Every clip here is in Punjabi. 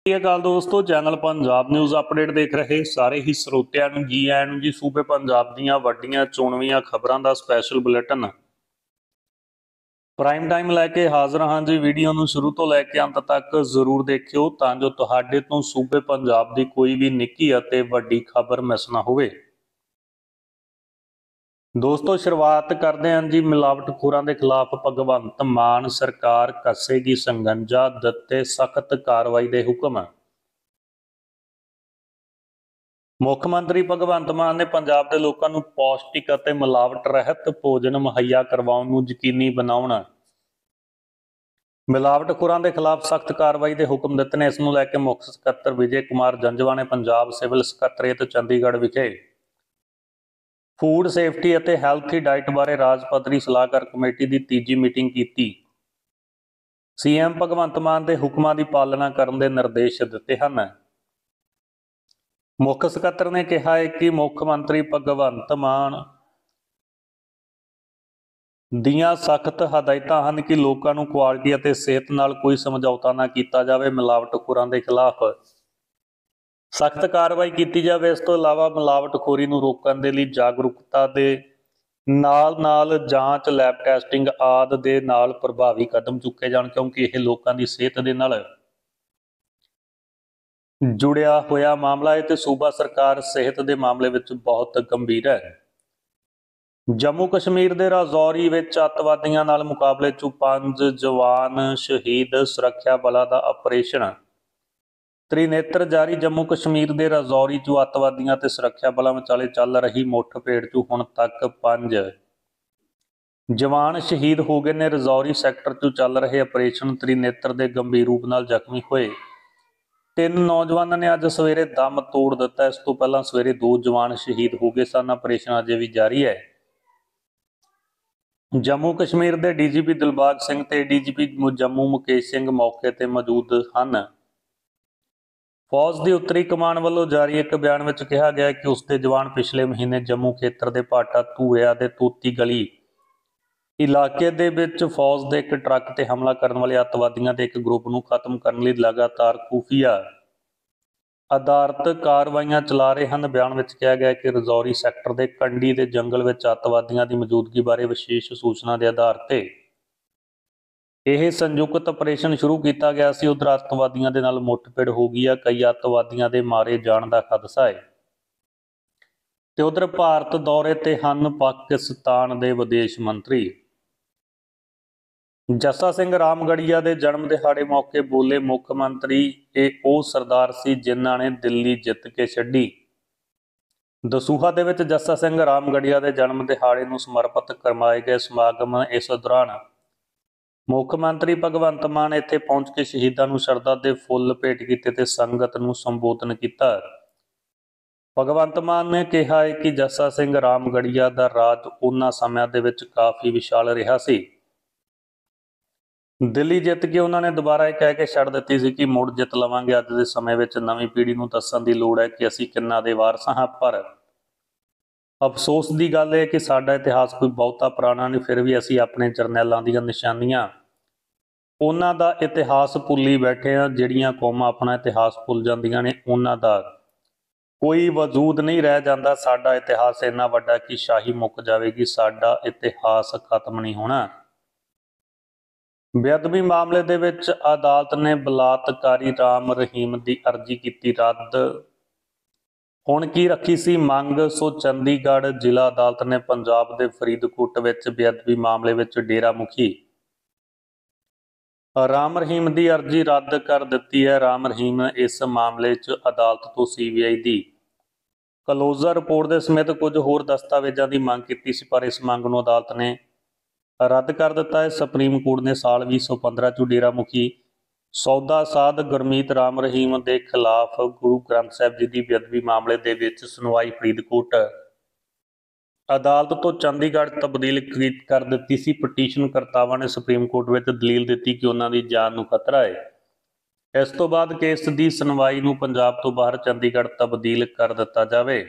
ਸਤਿ ਸ਼੍ਰੀ ਅਕਾਲ ਦੋਸਤੋ, ਚੈਨਲ ਪੰਜਾਬ ਨਿਊਜ਼ ਅਪਡੇਟ ਦੇਖ ਰਹੇ ਸਾਰੇ ਹੀ ਸਰੋਤਿਆਂ ਨੂੰ ਜੀ ਆਇਆਂ ਨੂੰ ਜੀ। ਸੂਬੇ ਪੰਜਾਬ ਦੀਆਂ ਵੱਡੀਆਂ ਚੋਣਵੀਆਂ ਖਬਰਾਂ ਦਾ ਸਪੈਸ਼ਲ ਬੁਲੇਟਿਨ ਪ੍ਰਾਈਮ ਟਾਈਮ ਲੈ ਕੇ ਹਾਜ਼ਰ ਹਾਂ ਜੀ। ਵੀਡੀਓ ਨੂੰ ਸ਼ੁਰੂ ਤੋਂ ਲੈ ਕੇ ਅੰਤ ਤੱਕ ਜ਼ਰੂਰ ਦੇਖਿਓ ਤਾਂ ਜੋ ਤੁਹਾਡੇ ਤੋਂ ਸੂਬੇ ਪੰਜਾਬ ਦੀ ਕੋਈ ਵੀ ਨਿੱਕੀ ਅਤੇ ਵੱਡੀ ਖਬਰ ਮਿਸ ਨਾ ਹੋਵੇ। ਦੋਸਤੋ, ਸ਼ੁਰੂਆਤ ਕਰਦੇ ਹਾਂ ਜੀ ਮਿਲਾਵਟਖੋਰਾਂ ਦੇ ਖਿਲਾਫ ਭਗਵੰਤ ਮਾਨ ਸਰਕਾਰ ਕੱਸੇਗੀ ਸੰਗੰਜਾ, ਦਿੱਤੇ ਸਖਤ ਕਾਰਵਾਈ ਦੇ ਹੁਕਮ। ਮੁੱਖ ਮੰਤਰੀ ਭਗਵੰਤ ਮਾਨ ਨੇ ਪੰਜਾਬ ਦੇ ਲੋਕਾਂ ਨੂੰ ਪੌਸ਼ਟਿਕ ਅਤੇ ਮਿਲਾਵਟ ਰਹਿਤ ਭੋਜਨ ਮੁਹੱਈਆ ਕਰਵਾਉਣ ਨੂੰ ਯਕੀਨੀ ਬਣਾਉਣ, ਮਿਲਾਵਟਖੋਰਾਂ ਦੇ ਖਿਲਾਫ ਸਖਤ ਕਾਰਵਾਈ ਦੇ ਹੁਕਮ ਦਿੱਤੇ ਨੇ। ਇਸ ਨੂੰ ਲੈ ਕੇ ਮੁੱਖ ਸਕੱਤਰ ਵਿਜੇ ਕੁਮਾਰ ਜੰਜਵਾ ਨੇ ਪੰਜਾਬ ਸਿਵਲ ਸਕੱਤਰੇਤ ਚੰਡੀਗੜ੍ਹ ਵਿਖੇ ਫੂਡ ਸੇਫਟੀ ਅਤੇ ਹੈਲਥੀ ਡਾਈਟ ਬਾਰੇ ਰਾਜ ਪੱਧਰੀ ਸਲਾਹਕਾਰ ਕਮੇਟੀ ਦੀ ਤੀਜੀ ਮੀਟਿੰਗ ਕੀਤੀ। ਸੀਐਮ ਭਗਵੰਤ ਮਾਨ ਦੇ ਹੁਕਮਾਂ ਦੀ ਪਾਲਣਾ ਕਰਨ ਦੇ ਨਿਰਦੇਸ਼ ਦਿੱਤੇ ਹਨ। ਮੁੱਖ ਸਕੱਤਰ ਨੇ ਕਿਹਾ ਹੈ ਕਿ ਮੁੱਖ ਮੰਤਰੀ ਭਗਵੰਤ ਮਾਨ ਦੀਆਂ ਸਖਤ ਹਦਾਇਤਾਂ ਹਨ ਕਿ ਲੋਕਾਂ ਨੂੰ ਕੁਆਲਿਟੀ ਅਤੇ ਸਿਹਤ ਨਾਲ ਕੋਈ ਸਮਝੌਤਾ ਨਾ ਕੀਤਾ ਜਾਵੇ। ਮਿਲਾਵਟਖੋਰਾਂ ਦੇ ਖਿਲਾਫ ਸਖਤ ਕਾਰਵਾਈ ਕੀਤੀ ਜਾਵੇ। ਇਸ ਤੋਂ ਇਲਾਵਾ ਮਿਲਾਵਟਖੋਰੀ ਨੂੰ ਰੋਕਣ ਦੇ ਲਈ ਜਾਗਰੂਕਤਾ ਦੇ ਨਾਲ ਜਾਂਚ, ਲੈਬ ਟੈਸਟਿੰਗ ਆਦਿ ਦੇ ਨਾਲ ਪ੍ਰਭਾਵੀ ਕਦਮ ਚੁੱਕੇ ਜਾਣ, ਕਿਉਂਕਿ ਇਹ ਲੋਕਾਂ ਦੀ ਸਿਹਤ ਦੇ ਨਾਲ ਜੁੜਿਆ ਹੋਇਆ ਮਾਮਲਾ ਹੈ ਤੇ ਸੂਬਾ ਸਰਕਾਰ ਸਿਹਤ ਦੇ ਮਾਮਲੇ ਵਿੱਚ ਬਹੁਤ ਗੰਭੀਰ ਹੈ। ਜੰਮੂ ਕਸ਼ਮੀਰ ਦੇ ਰਾਜੌਰੀ ਵਿੱਚ ਅੱਤਵਾਦੀਆਂ ਨਾਲ ਮੁਕਾਬਲੇ 'ਚ 5 ਜਵਾਨ ਸ਼ਹੀਦ, ਸੁਰੱਖਿਆ ਬਲਾਂ ਦਾ ਆਪਰੇਸ਼ਨ ਤ੍ਰਿਨੇਤਰ ਜਾਰੀ। ਜੰਮੂ ਕਸ਼ਮੀਰ ਦੇ ਰਾਜੌਰੀ 'ਚ ਅੱਤਵਾਦੀਆਂ ਤੇ ਸੁਰੱਖਿਆ ਬਲਾਂ ਵਿਚਾਲੇ ਚੱਲ ਰਹੀ ਮੁੱਠਭੇੜ 'ਚ ਹੁਣ ਤੱਕ 5 ਜਵਾਨ ਸ਼ਹੀਦ ਹੋ ਗਏ ਨੇ। ਰਾਜੌਰੀ ਸੈਕਟਰ 'ਚ ਚੱਲ ਰਹੇ ਆਪਰੇਸ਼ਨ ਤ੍ਰਿਨੇਤਰ ਦੇ ਗੰਭੀਰ ਰੂਪ ਨਾਲ ਜ਼ਖਮੀ ਹੋਏ 3 ਨੌਜਵਾਨਾਂ ਨੇ ਅੱਜ ਸਵੇਰੇ ਦਮ ਤੋੜ ਦਿੱਤਾ। ਇਸ ਤੋਂ ਪਹਿਲਾਂ ਸਵੇਰੇ 2 ਜਵਾਨ ਸ਼ਹੀਦ ਹੋ ਗਏ ਸਨ। ਆਪਰੇਸ਼ਨ ਅਜੇ ਵੀ ਜਾਰੀ ਹੈ। ਜੰਮੂ ਕਸ਼ਮੀਰ ਦੇ ਡੀਜੀਪੀ ਦਿਲਬਾਗ ਸਿੰਘ ਤੇ ਡੀਜੀਪੀ ਜੰਮੂ ਮੁਕੇਸ਼ ਸਿੰਘ ਮੌਕੇ ਤੇ ਮੌਜੂਦ ਹਨ। ਫੌਜ ਦੀ ਉੱਤਰੀ ਕਮਾਨ ਵੱਲੋਂ ਜਾਰੀ ਇੱਕ ਬਿਆਨ ਵਿੱਚ ਕਿਹਾ ਗਿਆ ਕਿ ਉਸ ਦੇ ਜਵਾਨ ਪਿਛਲੇ ਮਹੀਨੇ ਜੰਮੂ ਖੇਤਰ ਦੇ ਭਾਟਾ ਧੂਰਿਆ ਦੇ ਤੋਤੀ ਗਲੀ ਇਲਾਕੇ ਦੇ ਵਿੱਚ ਫੌਜ ਦੇ ਇੱਕ ਟਰੱਕ ਤੇ ਹਮਲਾ ਕਰਨ ਵਾਲੇ ਅੱਤਵਾਦੀਆਂ ਦੇ ਇੱਕ ਗਰੁੱਪ ਨੂੰ ਖਤਮ ਕਰਨ ਲਈ ਲਗਾਤਾਰ ਖੂਫੀਆ ਆਧਾਰਿਤ ਕਾਰਵਾਈਆਂ ਚਲਾ ਰਹੇ ਹਨ। ਬਿਆਨ ਵਿੱਚ ਕਿਹਾ ਗਿਆ ਕਿ ਰਾਜੌਰੀ ਸੈਕਟਰ ਦੇ ਕੰਡੀ ਦੇ ਜੰਗਲ ਵਿੱਚ ਅੱਤਵਾਦੀਆਂ ਦੀ ਮੌਜੂਦਗੀ ਬਾਰੇ ਵਿਸ਼ੇਸ਼ ਸੂਚਨਾ ਦੇ ਆਧਾਰ ਤੇ ਇਹ ਸੰਯੁਕਤ ਆਪਰੇਸ਼ਨ ਸ਼ੁਰੂ ਕੀਤਾ ਗਿਆ ਸੀ। ਉਧਰ ਅੱਤਵਾਦੀਆਂ ਦੇ ਨਾਲ ਮੁੱਠਭੇੜ ਹੋ ਗਈ ਹੈ। ਕਈ ਅੱਤਵਾਦੀਆਂ ਦੇ ਮਾਰੇ ਜਾਣ ਦਾ ਖਦਸ਼ਾ ਹੈ ਤੇ ਉਧਰ ਭਾਰਤ ਦੌਰੇ ਤੇ ਹਨ ਪਾਕਿਸਤਾਨ ਦੇ ਵਿਦੇਸ਼ ਮੰਤਰੀ। ਜੱਸਾ ਸਿੰਘ ਰਾਮਗੜੀਆ ਦੇ ਜਨਮ ਦਿਹਾੜੇ ਮੌਕੇ ਬੋਲੇ ਮੁੱਖ ਮੰਤਰੀ, ਇਹ ਉਹ ਸਰਦਾਰ ਸੀ ਜਿਨ੍ਹਾਂ ਨੇ ਦਿੱਲੀ ਜਿੱਤ ਕੇ ਛੱਡੀ। ਦਸੂਹਾ ਦੇ ਵਿੱਚ ਜੱਸਾ ਸਿੰਘ ਰਾਮਗੜੀਆ ਦੇ ਜਨਮ ਦਿਹਾੜੇ ਨੂੰ ਸਮਰਪਿਤ ਕਰਵਾਏ ਗਏ ਸਮਾਗਮ। ਇਸ ਦੌਰਾਨ ਮੁੱਖ ਮੰਤਰੀ ਭਗਵੰਤ ਮਾਨ ਇੱਥੇ ਪਹੁੰਚ ਕੇ ਸ਼ਹੀਦਾਂ ਨੂੰ ਸ਼ਰਧਾ ਦੇ ਫੁੱਲ ਭੇਟ ਕੀਤੇ ਤੇ ਸੰਗਤ ਨੂੰ ਸੰਬੋਧਨ ਕੀਤਾ। ਭਗਵੰਤ ਮਾਨ ਨੇ ਕਿਹਾ ਹੈ ਕਿ ਜੱਸਾ ਸਿੰਘ ਰਾਮਗੜੀਆ ਦਾ ਰਾਜ ਉਹਨਾਂ ਸਮਿਆਂ ਦੇ ਵਿੱਚ ਕਾਫੀ ਵਿਸ਼ਾਲ ਰਿਹਾ ਸੀ। ਦਿੱਲੀ ਜਿੱਤ ਕੇ ਉਹਨਾਂ ਨੇ ਦੁਬਾਰਾ ਇਹ ਕਹਿ ਕੇ ਛੱਡ ਦਿੱਤੀ ਸੀ ਕਿ ਮੁੜ ਜਿੱਤ ਲਵਾਂਗੇ। ਅੱਜ ਦੇ ਸਮੇਂ ਵਿੱਚ ਨਵੀਂ ਪੀੜ੍ਹੀ ਨੂੰ ਦੱਸਣ ਦੀ ਲੋੜ ਹੈ ਕਿ ਅਸੀਂ ਕਿੰਨਾ ਦੇ ਵਾਰਸ ਹਾਂ, ਪਰ ਅਫਸੋਸ ਦੀ ਗੱਲ ਇਹ ਕਿ ਸਾਡਾ ਇਤਿਹਾਸ ਕੋਈ ਬਹੁਤਾ ਪੁਰਾਣਾ ਨਹੀਂ। ਫਿਰ ਵੀ ਅਸੀਂ ਆਪਣੇ ਜਰਨੈਲਾਂ ਦੀਆਂ ਨਿਸ਼ਾਨੀਆਂ, ਉਹਨਾਂ ਦਾ ਇਤਿਹਾਸ ਭੁੱਲੀ ਬੈਠੇ ਹਾਂ। ਜਿਹੜੀਆਂ ਕੌਮਾਂ ਆਪਣਾ ਇਤਿਹਾਸ ਭੁੱਲ ਜਾਂਦੀਆਂ ਨੇ ਉਹਨਾਂ ਦਾ ਕੋਈ ਵਜੂਦ ਨਹੀਂ ਰਹਿ ਜਾਂਦਾ। ਸਾਡਾ ਇਤਿਹਾਸ ਇੰਨਾ ਵੱਡਾ ਕਿ ਸ਼ਾਹੀ ਮੁੱਕ ਜਾਵੇਗੀ, ਸਾਡਾ ਇਤਿਹਾਸ ਖਤਮ ਨਹੀਂ ਹੋਣਾ। ਬੇਅਦਬੀ ਮਾਮਲੇ ਦੇ ਵਿੱਚ ਅਦਾਲਤ ਨੇ ਬਲਾਤਕਾਰੀ ਰਾਮ ਰਹੀਮ ਦੀ ਅਰਜ਼ੀ ਕੀਤੀ ਰੱਦ। ਹੁਣ ਕੀ ਰੱਖੀ ਸੀ ਮੰਗ। ਸੋ ਚੰਡੀਗੜ੍ਹ ਜ਼ਿਲ੍ਹਾ ਅਦਾਲਤ ਨੇ ਪੰਜਾਬ ਦੇ ਫਰੀਦਕੋਟ ਵਿੱਚ ਬੇਅਦਬੀ ਮਾਮਲੇ ਵਿੱਚ ਡੇਰਾ ਮੁਖੀ ਰਾਮ ਰਹੀਮ ਦੀ ਅਰਜ਼ੀ ਰੱਦ ਕਰ ਦਿੱਤੀ ਹੈ। ਰਾਮ ਰਹੀਮ ਇਸ ਮਾਮਲੇ 'ਚ ਅਦਾਲਤ ਤੋਂ CBI ਦੀ ਕਲੋਜ਼ਰ ਰਿਪੋਰਟ ਦੇ ਸਮੇਤ ਕੁਝ ਹੋਰ ਦਸਤਾਵੇਜ਼ਾਂ ਦੀ ਮੰਗ ਕੀਤੀ ਸੀ, ਪਰ ਇਸ ਮੰਗ ਨੂੰ ਅਦਾਲਤ ਨੇ ਰੱਦ ਕਰ ਦਿੱਤਾ ਹੈ। ਸੁਪਰੀਮ ਕੋਰਟ ਨੇ ਸਾਲ 2015 'ਚ ਡੇਰਾ ਮੁਖੀ ਸੌਦਾ ਸਾਧ ਗੁਰਮੀਤ ਰਾਮ ਰਹੀਮ ਦੇ ਖਿਲਾਫ ਗੁਰੂ ਗ੍ਰੰਥ ਸਾਹਿਬ ਜੀ ਦੀ ਬੇਅਦਬੀ ਮਾਮਲੇ ਦੇ ਵਿੱਚ ਸੁਣਵਾਈ ਫਰੀਦਕੋਟ ਅਦਾਲਤ ਤੋਂ ਚੰਡੀਗੜ੍ਹ ਤਬਦੀਲ ਕਰ ਦਿੱਤੀ ਸੀ। ਪਟੀਸ਼ਨ ਕਰਤਾਵਾਂ ਨੇ ਸੁਪਰੀਮ ਕੋਰਟ ਵਿੱਚ ਦਲੀਲ ਦਿੱਤੀ ਕਿ ਉਹਨਾਂ ਦੀ ਜਾਨ ਨੂੰ ਖਤਰਾ ਹੈ। ਇਸ ਤੋਂ ਬਾਅਦ ਕੇਸ ਦੀ ਸੁਣਵਾਈ ਨੂੰ ਪੰਜਾਬ ਤੋਂ ਬਾਹਰ ਚੰਡੀਗੜ੍ਹ ਤਬਦੀਲ ਕਰ ਦਿੱਤਾ ਜਾਵੇ।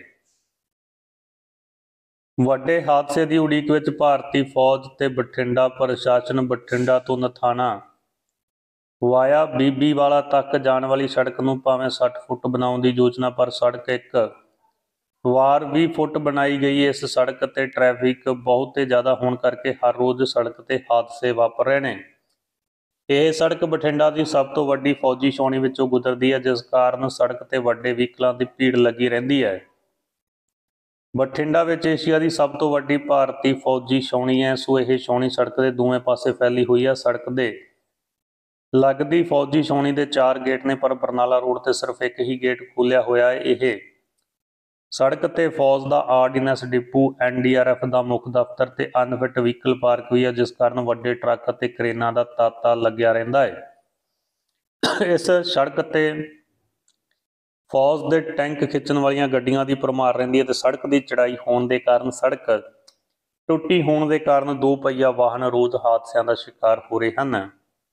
ਵੱਡੇ ਹਾਦਸੇ ਦੀ ਉਡੀਕ ਵਿੱਚ ਭਾਰਤੀ ਫੌਜ ਤੇ ਬਠਿੰਡਾ ਪ੍ਰਸ਼ਾਸਨ। ਬਠਿੰਡਾ ਤੋਂ ਨਥਾਣਾ ਵਾਇਆ ਬੀਬੀਵਾਲਾ ਤੱਕ ਜਾਣ ਵਾਲੀ ਸੜਕ ਨੂੰ ਭਾਵੇਂ 60 ਫੁੱਟ ਬਣਾਉਣ ਦੀ ਯੋਜਨਾ, ਪਰ ਸੜਕ ਇੱਕ ਵਾਰ 20 ਫੁੱਟ ਬਣਾਈ ਗਈ। ਇਸ ਸੜਕ ਤੇ ਟ੍ਰੈਫਿਕ ਬਹੁਤ ਜ਼ਿਆਦਾ ਹੋਣ ਕਰਕੇ ਹਰ ਰੋਜ਼ ਸੜਕ ਤੇ ਹਾਦਸੇ ਵਾਪਰ ਰਹੇ ਨੇ। ਇਹ ਸੜਕ ਬਠਿੰਡਾ ਦੀ ਸਭ ਤੋਂ ਵੱਡੀ ਫੌਜੀ ਛਾਉਣੀ ਵਿੱਚੋਂ ਗੁਜ਼ਰਦੀ ਹੈ, ਜਿਸ ਕਾਰਨ ਸੜਕ ਤੇ ਵੱਡੇ ਵਹੀਕਲਾਂ ਦੀ ਭੀੜ ਲੱਗੀ ਰਹਿੰਦੀ ਹੈ। ਬਠਿੰਡਾ ਵਿੱਚ ਏਸ਼ੀਆ ਦੀ ਸਭ ਤੋਂ ਵੱਡੀ ਭਾਰਤੀ ਫੌਜੀ ਛਾਉਣੀ ਹੈ। ਸੋ ਇਹ ਛਾਉਣੀ ਸੜਕ ਦੇ ਦੋਵੇਂ ਪਾਸੇ ਫੈਲੀ ਹੋਈ ਹੈ। ਸੜਕ ਦੇ ਲੱਗਦੀ ਫੌਜੀ ਛਾਉਣੀ ਦੇ 4 ਗੇਟ ਨੇ, ਪਰ ਬਰਨਾਲਾ ਰੋਡ ਤੇ ਸਿਰਫ ਇੱਕ ਹੀ ਗੇਟ ਖੋਲ੍ਹਿਆ ਹੋਇਆ ਹੈ। ਇਹ ਸੜਕ ਤੇ ਫੌਜ ਦਾ ਆਰਡੀਨੈਂਸ ਡਿਪੂ, NDRF ਦਾ ਮੁੱਖ ਦਫ਼ਤਰ ਤੇ ਅਨਫਿਟ ਵਹੀਕਲ ਪਾਰਕ ਵੀ ਹੈ, ਜਿਸ ਕਾਰਨ ਵੱਡੇ ਟਰੱਕ ਅਤੇ ਕਰੇਨਾਂ ਦਾ ਤਾਂਤਾ ਲੱਗਿਆ ਰਹਿੰਦਾ ਹੈ। ਇਸ ਸੜਕ ਤੇ ਫੌਜ ਦੇ ਟੈਂਕ ਖਿੱਚਣ ਵਾਲੀਆਂ ਗੱਡੀਆਂ ਦੀ ਭਰਮਾਰ ਰਹਿੰਦੀ ਹੈ ਤੇ ਸੜਕ ਦੀ ਚੜਾਈ ਹੋਣ ਦੇ ਕਾਰਨ ਸੜਕ ਟੁੱਟੀ ਹੋਣ ਦੇ ਕਾਰਨ 2 ਪਹੀਆ ਵਾਹਨ ਰੋਜ਼ ਹਾਦਸਿਆਂ ਦਾ ਸ਼ਿਕਾਰ ਹੋ ਰਹੇ ਹਨ।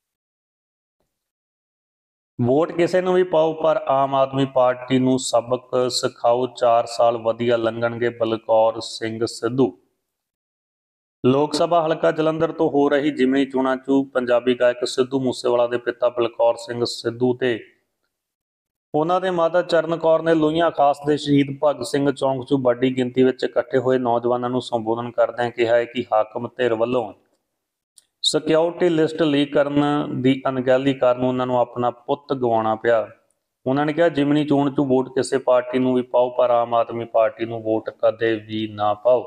ਵੋਟ ਕਿਸੇ ਨੂੰ ਵੀ ਪਾਓ, ਪਰ ਆਮ ਆਦਮੀ ਪਾਰਟੀ ਨੂੰ ਸਬਕ ਸਿਖਾਓ। 4 ਸਾਲ ਵਧੀਆ ਲੰਘਣਗੇ, ਬਲਕੌਰ ਸਿੰਘ ਸਿੱਧੂ। ਲੋਕ ਸਭਾ ਹਲਕਾ ਜਲੰਧਰ ਤੋਂ ਹੋ ਰਹੀ ਜ਼ਿਮਨੀ ਚੋਣਾਂ 'ਚ ਪੰਜਾਬੀ ਗਾਇਕ ਸਿੱਧੂ ਮੂਸੇਵਾਲਾ ਦੇ ਪਿਤਾ ਬਲਕੌਰ ਸਿੰਘ ਸਿੱਧੂ ਤੇ ਉਹਨਾਂ ਦੇ ਮਾਤਾ ਚਰਨ ਕੌਰ ਨੇ ਲੋਹੀਆਂ ਖਾਸ ਦੇ ਸ਼ਹੀਦ ਭਗਤ ਸਿੰਘ ਚੌਂਕ 'ਚ ਵੱਡੀ ਗਿਣਤੀ ਵਿੱਚ ਇਕੱਠੇ ਹੋਏ ਨੌਜਵਾਨਾਂ ਨੂੰ ਸੰਬੋਧਨ ਕਰਦਿਆਂ ਕਿਹਾ ਹੈ ਕਿ ਹਾਕਮ ਧਿਰ ਵੱਲੋਂ ਸਿਕਿਉਰਿਟੀ ਲਿਸਟ ਲੀਕ ਕਰਨ ਦੀ ਅਣਗਹਿਲੀ ਕਾਰਨ ਉਹਨਾਂ ਨੂੰ ਆਪਣਾ ਪੁੱਤ ਗਵਾਉਣਾ ਪਿਆ। ਉਹਨਾਂ ਨੇ ਕਿਹਾ, ਜ਼ਿਮਨੀ ਚੋਣ 'ਚ ਵੋਟ ਕਿਸੇ ਪਾਰਟੀ ਨੂੰ ਵੀ ਪਾਓ, ਪਰ ਆਮ ਆਦਮੀ ਪਾਰਟੀ ਨੂੰ ਵੋਟ ਕਦੇ ਵੀ ਨਾ ਪਾਓ।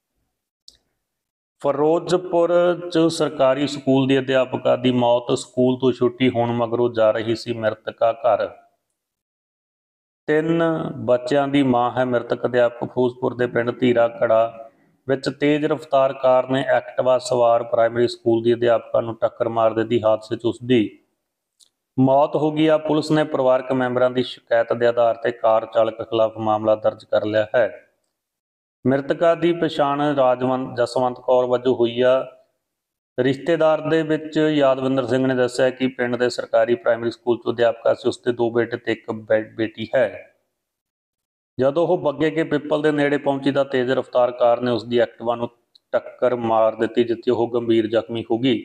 ਫਿਰੋਜ਼ਪੁਰ 'ਚ ਸਰਕਾਰੀ ਸਕੂਲ ਦੀ ਅਧਿਆਪਕਾ ਦੀ ਮੌਤ। ਸਕੂਲ ਤੋਂ ਛੁੱਟੀ ਹੋਣ ਮਗਰੋਂ ਜਾ ਰਹੀ ਸੀ ਮ੍ਰਿਤਕਾ ਘਰ। 3 ਬੱਚਿਆਂ ਦੀ ਮਾਂ ਹੈ ਮ੍ਰਿਤਕ ਅਧਿਆਪਕ। ਫਿਰੋਜ਼ਪੁਰ ਦੇ ਪਿੰਡ ਧੀਰਾ ਘੜਾ ਵਿੱਚ ਤੇਜ਼ ਰਫ਼ਤਾਰ ਕਾਰ ਨੇ ਐਕਟਿਵਾ ਸਵਾਰ ਪ੍ਰਾਇਮਰੀ ਸਕੂਲ ਦੀ ਅਧਿਆਪਕਾ ਨੂੰ ਟੱਕਰ ਮਾਰ ਦਿੱਤੀ। ਹਾਦਸੇ 'ਚ ਉਸ ਦੀ ਮੌਤ ਹੋ ਗਈ ਆ। ਪੁਲਿਸ ਨੇ ਪਰਿਵਾਰਕ ਮੈਂਬਰਾਂ ਦੀ ਸ਼ਿਕਾਇਤ ਦੇ ਆਧਾਰ ਤੇ ਕਾਰ ਚਾਲਕ ਖਿਲਾਫ ਮਾਮਲਾ ਦਰਜ ਕਰ ਲਿਆ ਹੈ। ਮ੍ਰਿਤਕਾ ਦੀ ਪਛਾਣ ਜਸਵੰਤ ਕੌਰ ਵਜੋਂ ਹੋਈ ਆ। ਰਿਸ਼ਤੇਦਾਰ ਦੇ ਵਿੱਚ ਯਾਦਵਿੰਦਰ ਸਿੰਘ ਨੇ ਦੱਸਿਆ ਕਿ ਪਿੰਡ ਦੇ ਸਰਕਾਰੀ ਪ੍ਰਾਇਮਰੀ ਸਕੂਲ 'ਚ ਅਧਿਆਪਕਾ ਸੀ। ਉਸ ਦੇ 2 ਬੇਟੇ ਤੇ 1 ਬੇਟੀ ਹੈ। ਜਦੋਂ ਉਹ ਬੱਗੇ ਕੇ ਪਿੱਪਲ ਦੇ ਨੇੜੇ ਪਹੁੰਚੀ ਤਾਂ ਤੇਜ਼ ਰਫ਼ਤਾਰ ਕਾਰ ਨੇ ਉਸ ਦੀ ਐਕਟਿਵਾ ਨੂੰ ਟੱਕਰ ਮਾਰ ਦਿੱਤੀ, ਜਿੱਥੇ ਉਹ ਗੰਭੀਰ ਜ਼ਖਮੀ ਹੋ ਗਈ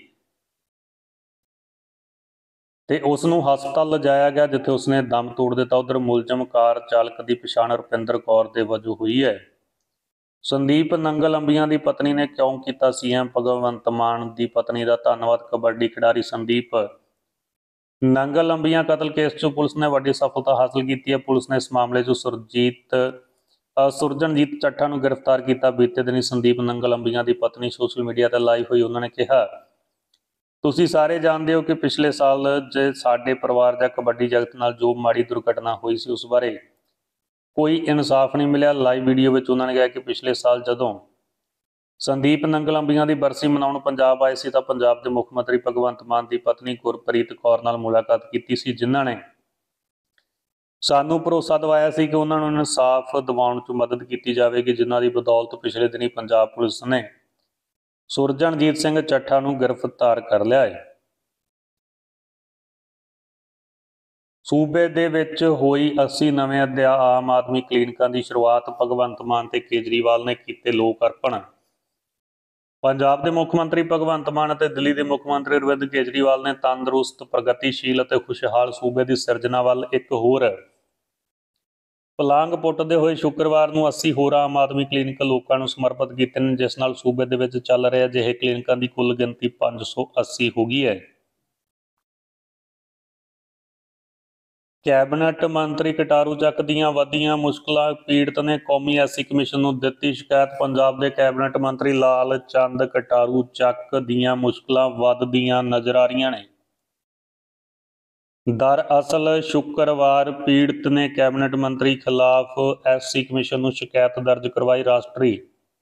ਤੇ ਉਸ ਨੂੰ ਹਸਪਤਾਲ ਲਿਜਾਇਆ ਗਿਆ, ਜਿੱਥੇ ਉਸਨੇ ਦਮ ਤੋੜ ਦਿੱਤਾ। ਉਧਰ ਮੁਲਜ਼ਮ ਕਾਰ ਚਾਲਕ ਦੀ ਪਛਾਣ ਰੁਪਿੰਦਰ ਕੌਰ ਦੇ ਵਜੋਂ ਹੋਈ ਹੈ। ਸੰਦੀਪ ਨੰਗਲ ਅੰਬੀਆਂ ਦੀ ਪਤਨੀ ਨੇ ਕਿਉਂ ਕੀਤਾ CM ਭਗਵੰਤ ਮਾਨ ਦੀ ਪਤਨੀ ਦਾ ਧੰਨਵਾਦ। ਕਬੱਡੀ ਖਿਡਾਰੀ ਸੰਦੀਪ ਨੰਗਲ ਅੰਬੀਆਂ ਕਤਲ ਕੇਸ 'ਚ ਪੁਲਿਸ ਨੇ ਵੱਡੀ ਸਫਲਤਾ ਹਾਸਲ ਕੀਤੀ ਹੈ। ਪੁਲਿਸ ਨੇ ਇਸ ਮਾਮਲੇ 'ਚ ਸੁਰਜਨਜੀਤ ਚੱਠਾ ਨੂੰ ਗ੍ਰਿਫਤਾਰ ਕੀਤਾ। ਬੀਤੇ ਦਿਨੀ ਸੰਦੀਪ ਨੰਗਲ ਅੰਬੀਆਂ ਦੀ ਪਤਨੀ ਸੋਸ਼ਲ ਮੀਡੀਆ ਤੇ ਲਾਈਵ ਹੋਈ। ਉਹਨਾਂ ਨੇ ਕਿਹਾ, ਤੁਸੀਂ ਸਾਰੇ ਜਾਣਦੇ ਹੋ ਕਿ ਪਿਛਲੇ ਸਾਲ ਜੇ ਸਾਡੇ ਪਰਿਵਾਰ ਜਾਂ ਕਬੱਡੀ ਜਗਤ ਨਾਲ ਜੋ ਮਾੜੀ ਦੁਰਘਟਨਾ ਹੋਈ ਸੀ, ਉਸ ਬਾਰੇ ਕੋਈ ਇਨਸਾਫ ਨਹੀਂ ਮਿਲਿਆ। ਲਾਈਵ ਵੀਡੀਓ ਵਿੱਚ ਉਹਨਾਂ ਨੇ ਕਿਹਾ ਕਿ ਪਿਛਲੇ ਸਾਲ ਜਦੋਂ ਸੰਦੀਪ ਨੰਗਲ ਅੰਬੀਆਂ ਦੀ ਬਰਸੀ ਮਨਾਉਣ ਪੰਜਾਬ ਆਏ ਸੀ ਤਾਂ ਪੰਜਾਬ ਦੇ ਮੁੱਖ ਮੰਤਰੀ ਭਗਵੰਤ ਮਾਨ ਦੀ ਪਤਨੀ ਗੁਰਪ੍ਰੀਤ ਕੌਰ ਨਾਲ ਮੁਲਾਕਾਤ ਕੀਤੀ ਸੀ, ਜਿਨ੍ਹਾਂ ਨੇ ਸਾਨੂੰ ਭਰੋਸਾ ਦਿਵਾਇਆ ਸੀ ਕਿ ਉਹਨਾਂ ਨੂੰ ਇਨਸਾਫ ਦਿਵਾਉਣ 'ਚ ਮਦਦ ਕੀਤੀ ਜਾਵੇਗੀ, ਜਿਨ੍ਹਾਂ ਦੀ ਬਦੌਲਤ ਪਿਛਲੇ ਦਿਨੀ ਪੰਜਾਬ ਪੁਲਿਸ ਨੇ ਸੁਰਜਨਜੀਤ ਸਿੰਘ ਚੱਠਾ ਨੂੰ ਗ੍ਰਿਫਤਾਰ ਕਰ ਲਿਆ ਹੈ। ਸੂਬੇ ਦੇ ਵਿੱਚ ਹੋਈ 80 ਨਵੇਂ ਆਮ ਆਦਮੀ ਕਲੀਨਿਕਾਂ ਦੀ ਸ਼ੁਰੂਆਤ। ਭਗਵੰਤ ਮਾਨ ਤੇ ਕੇਜਰੀਵਾਲ ਨੇ ਕੀਤੇ ਲੋਕ ਅਰਪਣ। ਪੰਜਾਬ ਦੇ ਮੁੱਖ ਮੰਤਰੀ ਭਗਵੰਤ ਮਾਨ ਅਤੇ ਦਿੱਲੀ ਦੇ ਮੁੱਖ ਮੰਤਰੀ ਅਰਵਿੰਦ ਕੇਜਰੀਵਾਲ ਨੇ ਤੰਦਰੁਸਤ, ਪ੍ਰਗਤੀਸ਼ੀਲ ਅਤੇ ਖੁਸ਼ਹਾਲ ਸੂਬੇ ਦੀ ਸਿਰਜਣਾ ਵੱਲ ਇੱਕ ਹੋਰ ਪਲਾਂਘ ਪੁੱਟਦੇ ਹੋਏ ਸ਼ੁੱਕਰਵਾਰ ਨੂੰ 80 ਹੋਰ ਆਮ ਆਦਮੀ ਕਲੀਨਿਕ ਲੋਕਾਂ ਨੂੰ ਸਮਰਪਿਤ ਕੀਤੇ ਨੇ, ਜਿਸ ਨਾਲ ਸੂਬੇ ਦੇ ਵਿੱਚ ਚੱਲ ਰਹੇ ਅਜਿਹੇ ਕਲੀਨਿਕਾਂ ਦੀ ਕੁੱਲ ਗਿਣਤੀ 580 ਹੋ ਗਈ ਹੈ। ਕੈਬਨਿਟ ਮੰਤਰੀ ਕਟਾਰੂ ਚੱਕ ਦੀਆਂ ਵਧੀਆਂ ਮੁਸ਼ਕਲਾਂ। ਪੀੜਤ ਨੇ ਕੌਮੀ ਐਸਸੀ ਕਮਿਸ਼ਨ ਨੂੰ ਦਿੱਤੀ ਸ਼ਿਕਾਇਤ। ਪੰਜਾਬ ਦੇ ਕੈਬਨਿਟ ਮੰਤਰੀ ਲਾਲ ਚੰਦ ਕਟਾਰੂ ਚੱਕ ਦੀਆਂ ਮੁਸ਼ਕਲਾਂ ਵੱਧਦੀਆਂ ਨਜ਼ਰ ਆ ਰਹੀਆਂ ਨੇ। ਦਰਅਸਲ ਸ਼ੁੱਕਰਵਾਰ ਪੀੜਤ ਨੇ ਕੈਬਨਿਟ ਮੰਤਰੀ ਖਿਲਾਫ ਐਸਸੀ ਕਮਿਸ਼ਨ ਨੂੰ ਸ਼ਿਕਾਇਤ ਦਰਜ ਕਰਵਾਈ। ਰਾਸ਼ਟਰੀ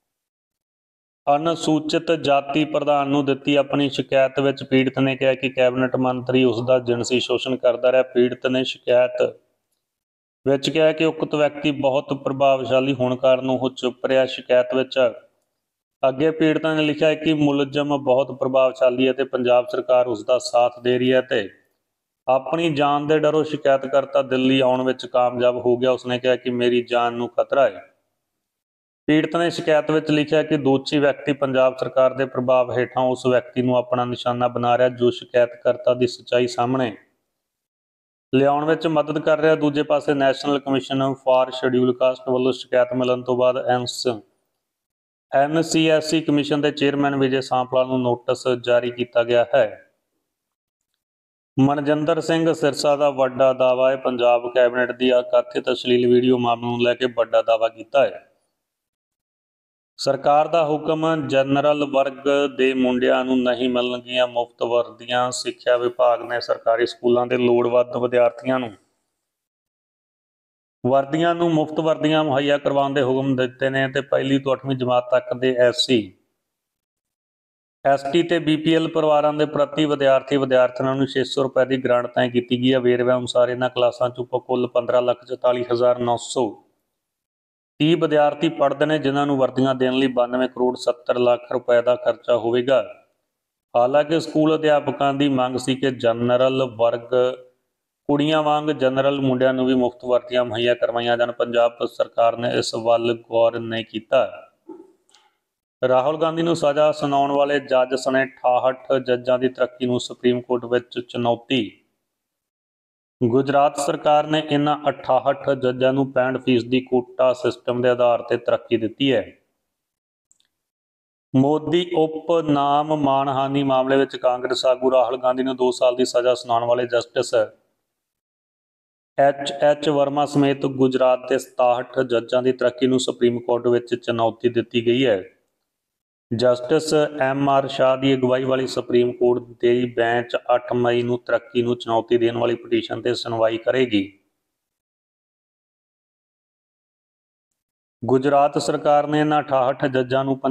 ਅਨੁਸੂਚਿਤ ਜਾਤੀ ਪ੍ਰਧਾਨ ਨੂੰ ਦਿੱਤੀ ਆਪਣੀ ਸ਼ਿਕਾਇਤ ਵਿੱਚ ਪੀੜਤ ਨੇ ਕਿਹਾ ਕਿ ਕੈਬਨਿਟ ਮੰਤਰੀ ਉਸ ਦਾ ਜਿਨਸੀ ਸ਼ੋਸ਼ਣ ਕਰਦਾ ਰਿਹਾ। ਪੀੜਤ ਨੇ ਸ਼ਿਕਾਇਤ ਵਿੱਚ ਕਿਹਾ ਕਿ ਉਕਤ ਵਿਅਕਤੀ ਬਹੁਤ ਪ੍ਰਭਾਵਸ਼ਾਲੀ ਹੋਣ ਕਾਰਨ ਉਹ ਚੁੱਪ ਰਿਹਾ। ਸ਼ਿਕਾਇਤ ਵਿੱਚ ਅੱਗੇ ਪੀੜਤਾਂ ਨੇ ਲਿਖਿਆ ਹੈ ਕਿ ਮੁਲਜ਼ਮ ਬਹੁਤ ਪ੍ਰਭਾਵਸ਼ਾਲੀ ਹੈ ਤੇ ਪੰਜਾਬ ਸਰਕਾਰ ਉਸ ਦਾ ਸਾਥ ਦੇ ਰਹੀ ਹੈ ਤੇ ਆਪਣੀ ਜਾਨ ਦੇ ਡਰੋਂ ਸ਼ਿਕਾਇਤਕਰਤਾ ਦਿੱਲੀ ਆਉਣ ਵਿੱਚ ਕਾਮਯਾਬ ਹੋ ਗਿਆ। ਉਸਨੇ ਕਿਹਾ ਕਿ ਮੇਰੀ ਜਾਨ ਨੂੰ ਖਤਰਾ ਹੈ। पीड़ित ने शिकायत में लिखा कि दोषी व्यक्ति पंजाब सरकार के प्रभाव हेठों उस व्यक्ति को अपना निशाना बना रहा जो शिकायतकर्ता की सच्चाई सामने लियाउण विच मदद कर रहा। दूजे पासे national commission for schedule caste वालों शिकायत मिलने तो बाद NCSC कमिशन के चेयरमैन विजय सांपला को नोटिस जारी किया गया है। मनजिंदर सिंह सिरसा का वड्डा दावा है। पंजाब कैबिनेट की कथित अश्लील वीडियो मामले को लैके वड्डा दावा किया है। सरकार का हुक्म जनरल वर्ग के मुंडियां नूं नहीं मिलणगीਆਂ मुफ्त वर्दियां। सिक्ख्या विभाग ने सरकारी स्कूलों के लोड़वंद विद्यार्थियों नूं वर्दियां नूं मुफ्त वर्दियां मुहैया करवाउण दे हुक्म दिते ने ते पहली तो 8वीं जमात तक के SC ST ते BPL परिवारों के प्रति विद्यार्थियों नूं 600 रुपए की ग्रांट तय की गई है। वेरवे अनुसार इन्हां क्लासां चों कुल 15,44,930 विद्यार्थी पढ़ते हैं जिन्होंने वर्दियां देने लई 92 करोड़ 70 लाख रुपए का खर्चा होगा। हालांकि स्कूल अध्यापकों की मांग सी कि जनरल वर्ग कुड़ियां वांग जनरल मुंडियां नूं भी मुफ्त वर्दियां मुहैया करवाईयां जाण। पंजाब सरकार ने इस वल गौर नहीं किया। राहुल गांधी नूं सज़ा सुनाउण वाले जज सने 68 जजां की तरक्की नूं सुप्रीम कोर्ट विच चुनौती। गुजरात सरकार ने इन्हां 68 जजां नूं 65% कोटा सिस्टम के आधार पर तरक्की दी है। मोदी उपनाम मानहानि मामले में कांग्रेस आगू राहुल गांधी नूं 2 साल की सज़ा सुनाउण वाले जस्टिस H वर्मा समेत गुजरात के 67 जजां की तरक्की नूं सुप्रीम कोर्ट में चुनौती दी गई है। जस्टिस MR शाह की अगवाई वाली सुप्रीम कोर्ट की बेंच 8 मई को तरक्की को चुनौती देने वाली पटीशन से सुनवाई करेगी। गुजरात सरकार ने इन्हां 68 जजां को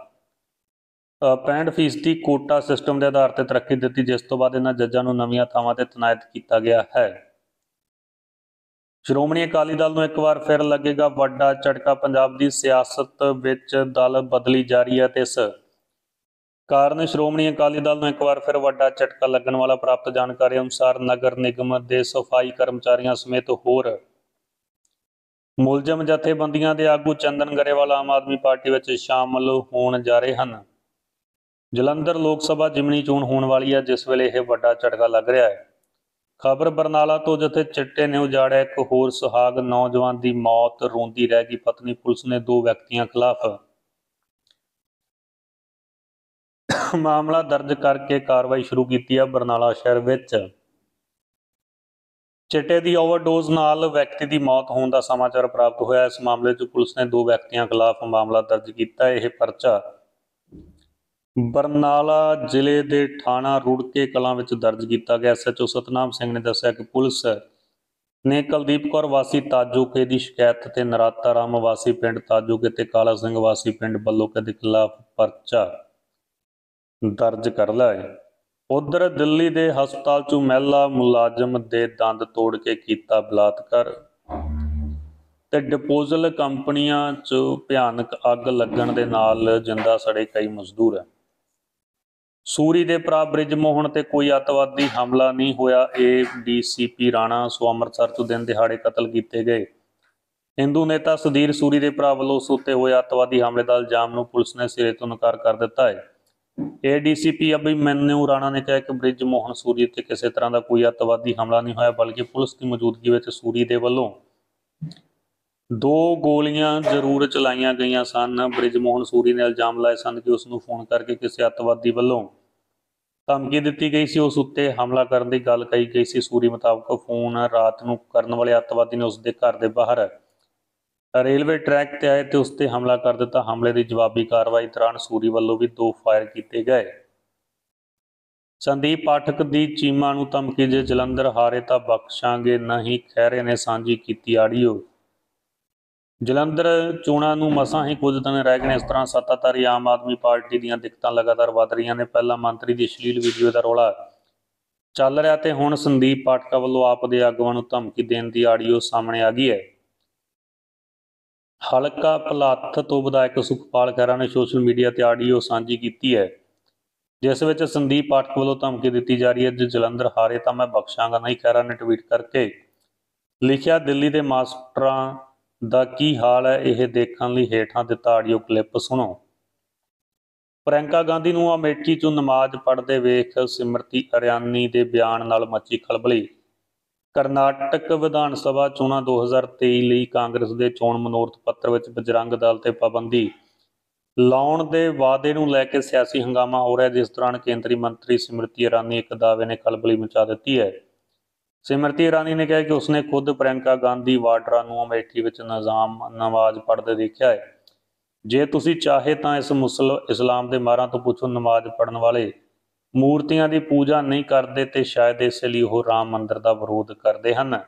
65% कोटा सिस्टम के आधार पर तरक्की दी, जिस तो बाद इन्हां जजां को नवीं थावां ते तैनात किया गया है। श्रोमणी अकाली दल को एक बार फिर लगेगा वड्डा झटका। पंजाब की सियासत विच दल बदली जारी है ते इस कारण श्रोमणी अकाली दल को एक बार फिर वड्डा झटका लगन वाला। प्राप्त जानकारी अनुसार नगर निगम के सफाई कर्मचारियों समेत होर मुलजम जथेबंदियां के आगू चंदन गरेवाल आम आदमी पार्टी में शामिल होण जा रहे हैं। जलंधर लोक सभा जिमनी चोण होने वाली है, जिस वेले यह वड्डा झटका लग रहा है। खबर बरनाला तो जिथे चिट्टे ने उजाड़िया एक होर सुहाग नौजवान की मौत रोंदी रह गई पत्नी। पुलिस ने 2 व्यक्तियों खिलाफ मामला दर्ज करके कार्रवाई शुरू की है। बरनाला शहर विच चिट्टे की ओवरडोज नाल व्यक्ति की मौत होने का समाचार प्राप्त होया। इस मामले पुलिस ने 2 व्यक्तियों खिलाफ मामला दर्ज किया। यह परचा बरनाला जिले के थाना रुड़के कलां विच दर्ज किया गया। SHO सतनाम सिंह ने दस्सिया कि पुलिस ने कुलदीप कौर वासी ताजोके की शिकायत ते नराता राम वासी पिंड ताजोके ते काला सिंह वासी पिंड बल्लोके के खिलाफ परचा दर्ज कर लिया है। उधर दिल्ली के हस्पताल चों महिला मुलाजम के दंद तोड़ के किया बलात्कार ते डिपोजल कंपनियां च भयानक अग लगन दे नाल जिंदा सड़े कई मजदूर। सूरी के भरा ब्रिज मोहन ते कोई अतवादी हमला नहीं होया। ADCP राणा सो अमृतसर चों दिन दिहाड़े कतल किए गए हिंदू नेता सुधीर सूरी के भरा वालों उस उत्ते होए अतवादी हमले का इल्जाम नूं पुलिस ने सिरे तो नकार कर दिता है। ADCP अभिमन्यु राणा ने कहा कि ब्रिज मोहन सूरी उत्ते किसी तरह का कोई अतवादी हमला नहीं होया, बल्कि पुलिस की मौजूदगी में सूरी के वालों 2 गोलियां जरूर चलाईयां गई सन। ब्रिज मोहन सूरी ने इल्जाम लाए सन कि उसनूं फोन करके किसी अतवादी वालों धमकी दी गई सी, उस उत्ते हमला करने की गल कही गई सी। सूरी मुताबक फोन रात नूं करने वाले अतवादी ने उसके घर के बाहर रेलवे ट्रैक ते आए तो उसते हमला कर दिता। हमले की जवाबी कार्रवाई दौरान सूरी वालों भी 2 फायर किए गए। संदीप पाठक की चीमा नूं धमकी जे जलंधर हारे तां बख्शांगे नहीं, खैरे ने सांझी की आडियो। जलंधर चोणां नूं मसां ही कुछ दिन रह गए। इस तरह सत्ताधारी आम आदमी पार्टी दीयां दिक्कतां लगातार वध रहीआं ने। पहला मंत्री की अश्लील वीडियो का रौला चल रहा तो हुण संदीप पाठक वालों आप दे आगुआं नूं धमकी देण दी आडियो सामने आ गई है। हलका भलत्थ तो विधायक सुखपाल खैरा ने सोशल मीडिया ते आडियो सांझी की है, जिस विच संदीप पाठक वालों धमकी दी जा रही है। जे जलंधर हारे तो मैं बख्शांगा नहीं, खैरा ने ट्वीट करके लिखिया। दिल्ली के मास्टरां ਦਾ ਕੀ ਹਾਲ ਹੈ, ਇਹ ਦੇਖਣ ਲਈ ਹੇਠਾਂ ਦਿੱਤਾ ਆਡੀਓ ਕਲਿੱਪ ਸੁਣੋ। ਪ੍ਰਿयंका ਗਾਂਧੀ ਨੂੰ ਅਮੇਠੀ 'ਚ ਨਮਾਜ਼ ਪੜ੍ਹਦੇ ਵੇਖ ਸਿਮਰਤੀ ਇਰਾਨੀ ਦੇ ਬਿਆਨ ਨਾਲ ਮੱਚੀ ਖਲਬਲੀ। ਕਰਨਾਟਕ ਵਿਧਾਨ ਸਭਾ ਚੋਣਾਂ 2023 ਲਈ ਕਾਂਗਰਸ ਦੇ ਚੋਣ ਮਨੋਰਥ ਪੱਤਰ ਵਿੱਚ ਬਜਰੰਗ ਦਲ ਤੇ ਪਾਬੰਦੀ ਲਾਉਣ ਦੇ ਵਾਅਦੇ ਨੂੰ ਲੈ ਕੇ ਸਿਆਸੀ ਹੰਗਾਮਾ ਹੋ ਰਿਹਾ, ਜਿਸ ਦੌਰਾਨ ਕੇਂਦਰੀ ਮੰਤਰੀ ਸਿਮਰਤੀ ਇਰਾਨੀ ਇੱਕ ਦਾਅਵੇ ਨੇ ਖਲਬਲੀ ਮਚਾ ਦਿੱਤੀ ਹੈ। ਸਿਮਰਤੀ ਇਰਾਨੀ ਨੇ ਕਿਹਾ ਕਿ ਉਸਨੇ ਖੁਦ ਪ੍ਰਿयंका ਗਾਂਧੀ ਵਾਡਰਾ ਨੂੰ ਅਮੇਠੀ ਵਿੱਚ ਨਮਾਜ਼ ਪੜ੍ਹਦੇ ਦੇਖਿਆ ਹੈ। ਜੇ ਤੁਸੀਂ ਚਾਹੇ ਤਾਂ ਇਸਲਾਮ ਦੇ ਮਾਹਰਾਂ ਤੋਂ ਪੁੱਛੋ, ਨਮਾਜ਼ ਪੜ੍ਹਨ ਵਾਲੇ ਮੂਰਤੀਆਂ ਦੀ ਪੂਜਾ ਨਹੀਂ ਕਰਦੇ ਤੇ ਸ਼ਾਇਦ ਇਸੇ ਲਈ ਉਹ ਰਾਮ ਮੰਦਿਰ ਦਾ ਵਿਰੋਧ ਕਰਦੇ ਹਨ।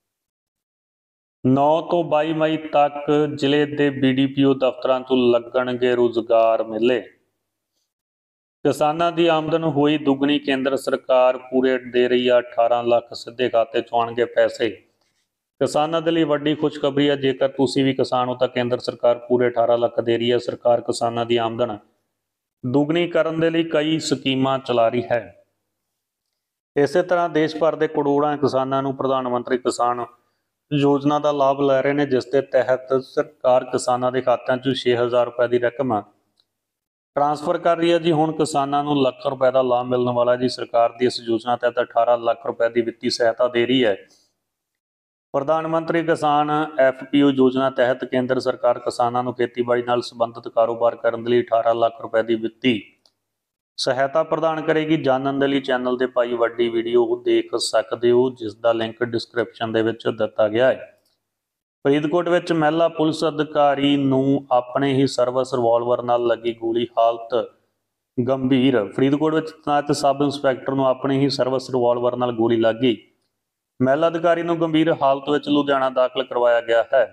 9 ਤੋਂ 22 ਮਈ ਤੱਕ ਜ਼ਿਲ੍ਹੇ ਦੇ BDPO ਦਫ਼ਤਰਾਂ 'ਚ ਲੱਗਣਗੇ ਰੁਜ਼ਗਾਰ ਮੇਲੇ। ਕਿਸਾਨਾਂ ਦੀ ਆਮਦਨ ਹੋਈ ਦੁੱਗਣੀ, ਕੇਂਦਰ ਸਰਕਾਰ ਪੂਰੇ ਦੇ ਰਹੀ ਆ 18 ਲੱਖ, ਸਿੱਧੇ ਖਾਤੇ 'ਚ ਆਉਣਗੇ ਪੈਸੇ। ਕਿਸਾਨਾਂ ਦੇ ਲਈ ਵੱਡੀ ਖੁਸ਼ਖਬਰੀ ਹੈ। ਜੇਕਰ ਤੁਸੀਂ ਵੀ ਕਿਸਾਨ ਹੋ ਤਾਂ ਕੇਂਦਰ ਸਰਕਾਰ ਪੂਰੇ 18 ਲੱਖ ਦੇ ਰਹੀ ਹੈ। ਸਰਕਾਰ ਕਿਸਾਨਾਂ ਦੀ ਆਮਦਨ ਦੁੱਗਣੀ ਕਰਨ ਦੇ ਲਈ ਕਈ ਸਕੀਮਾਂ ਚਲਾ ਰਹੀ ਹੈ। ਇਸੇ ਤਰ੍ਹਾਂ ਦੇਸ਼ ਭਰ ਦੇ ਕਰੋੜਾਂ ਕਿਸਾਨਾਂ ਨੂੰ ਪ੍ਰਧਾਨ ਮੰਤਰੀ ਕਿਸਾਨ ਯੋਜਨਾ ਦਾ ਲਾਭ ਲੈ ਰਹੇ ਨੇ, ਜਿਸ ਦੇ ਤਹਿਤ ਸਰਕਾਰ ਕਿਸਾਨਾਂ ਦੇ ਖਾਤਿਆਂ 'ਚ 6,000 ਰੁਪਏ ਦੀ ਰਕਮ ਟ੍ਰਾਂਸਫਰ ਕਰ ਰਹੀ ਹੈ ਜੀ। ਹੁਣ ਕਿਸਾਨਾਂ ਨੂੰ ਲੱਖ ਰੁਪਏ ਦਾ ਲਾਭ ਮਿਲਣ ਵਾਲਾ ਜੀ। ਸਰਕਾਰ ਦੀ ਇਸ ਯੋਜਨਾ ਤਹਿਤ 18 ਲੱਖ ਰੁਪਏ ਦੀ ਵਿੱਤੀ ਸਹਾਇਤਾ ਦੇ ਰਹੀ ਹੈ। ਪ੍ਰਧਾਨ ਮੰਤਰੀ ਕਿਸਾਨ FPO ਯੋਜਨਾ ਤਹਿਤ ਕੇਂਦਰ ਸਰਕਾਰ ਕਿਸਾਨਾਂ ਨੂੰ ਖੇਤੀਬਾੜੀ ਨਾਲ ਸੰਬੰਧਿਤ ਕਾਰੋਬਾਰ ਕਰਨ ਦੇ ਲਈ 18 ਲੱਖ ਰੁਪਏ ਦੀ ਵਿੱਤੀ ਸਹਾਇਤਾ ਪ੍ਰਦਾਨ ਕਰੇਗੀ। ਜਾਣਨ ਦੇ ਲਈ ਚੈਨਲ ਤੇ ਪਾਈ ਵੱਡੀ ਵੀਡੀਓ ਦੇਖ ਸਕਦੇ ਹੋ, ਜਿਸ ਦਾ ਲਿੰਕ ਡਿਸਕ੍ਰਿਪਸ਼ਨ ਦੇ ਵਿੱਚ ਦਿੱਤਾ ਗਿਆ ਹੈ। ਫਰੀਦਕੋਟ ਵਿੱਚ ਮਹਿਲਾ ਪੁਲਿਸ ਅਧਿਕਾਰੀ ਨੂੰ ਆਪਣੇ ਹੀ ਸਰਵਿਸ ਰਿਵਾਲਵਰ ਨਾਲ ਲੱਗੀ ਗੋਲੀ, ਹਾਲਤ ਗੰਭੀਰ। ਫਰੀਦਕੋਟ ਵਿੱਚ ਤੈਨਾਤ ਸਬ ਇੰਸਪੈਕਟਰ ਨੂੰ ਆਪਣੀ ਹੀ ਸਰਵਿਸ ਰਿਵਾਲਵਰ ਨਾਲ ਗੋਲੀ ਲੱਗ ਗਈ। ਮਹਿਲਾ ਅਧਿਕਾਰੀ ਨੂੰ ਗੰਭੀਰ ਹਾਲਤ ਵਿੱਚ ਲੁਧਿਆਣਾ ਦਾਖਲ ਕਰਵਾਇਆ ਗਿਆ ਹੈ।